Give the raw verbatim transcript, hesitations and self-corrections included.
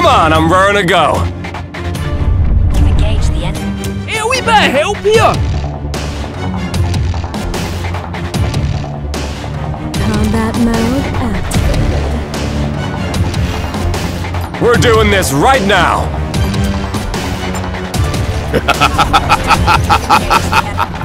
Come on, I'm raring to go. You've engaged the enemy. Here, we better help here. Combat mode activated. We're doing this right now. Engaged the enemy.